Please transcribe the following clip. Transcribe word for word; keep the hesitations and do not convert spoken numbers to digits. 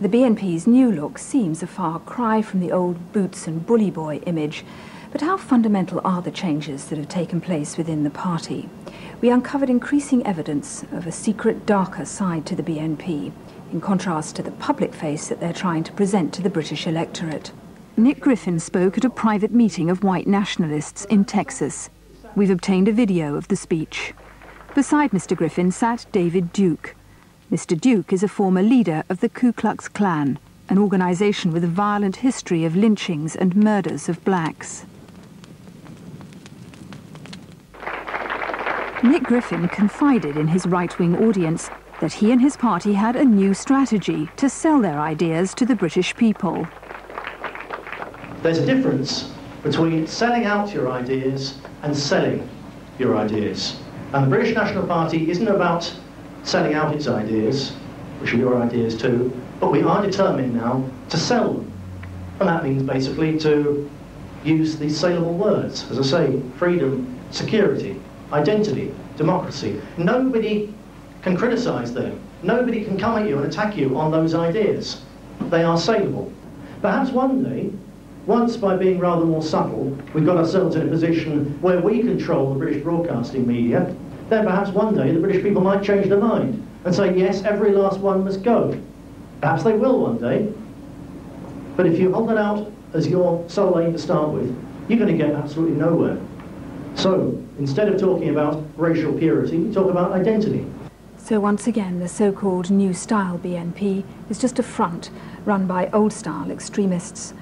The B N P's new look seems a far cry from the old boots and bully boy image, but how fundamental are the changes that have taken place within the party? We uncovered increasing evidence of a secret, darker side to the B N P, in contrast to the public face that they're trying to present to the British electorate. Nick Griffin spoke at a private meeting of white nationalists in Texas. We've obtained a video of the speech. Beside Mister Griffin sat David Duke. Mister Duke is a former leader of the Ku Klux Klan, an organisation with a violent history of lynchings and murders of blacks. Nick Griffin confided in his right-wing audience that he and his party had a new strategy to sell their ideas to the British people. There's a difference between selling out your ideas and selling your ideas. And the British National Party isn't about selling out its ideas, which are your ideas too, but we are determined now to sell them. And that means basically to use these saleable words, as I say, freedom, security, identity, democracy. Nobody can criticise them. Nobody can come at you and attack you on those ideas. They are saleable. Perhaps one day, once by being rather more subtle, we've got ourselves in a position where we control the British broadcasting media, then perhaps one day the British people might change their mind and say, yes, every last one must go. Perhaps they will one day. But if you hold that out as your sole aim to start with, you're going to get absolutely nowhere. So, instead of talking about racial purity, we talk about identity. So once again, the so-called New Style B N P is just a front run by old-style extremists.